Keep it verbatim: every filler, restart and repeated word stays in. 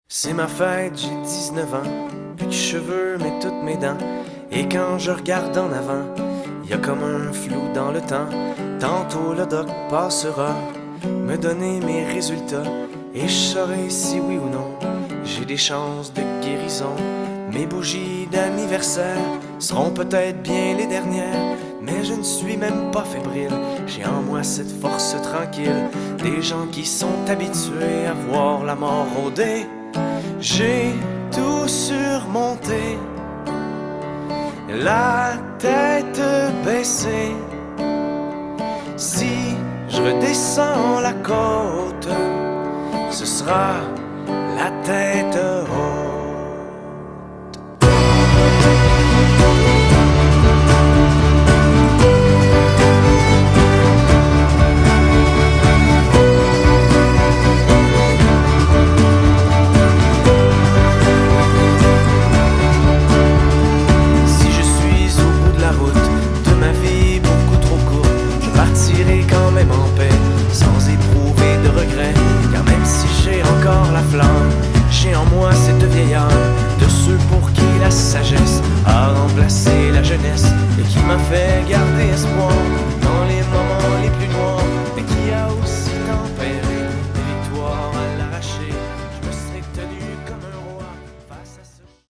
C'est ma fête, j'ai dix-neuf ans, plus de cheveux mais toutes mes dents. Et quand je regarde en avant, y a comme un flou dans le temps. Tantôt le doc passera, me donner mes résultats, et je saurai si oui ou non j'ai des chances de guérison. Mes bougies d'anniversaire seront peut-être bien les dernières, mais je ne suis même pas fébrile, j'ai en moi cette force tranquille. Des gens qui sont habitués à voir la mort rôder. J'ai tout surmonté, la tête baissée. Si je redescends la côte, ce sera la tête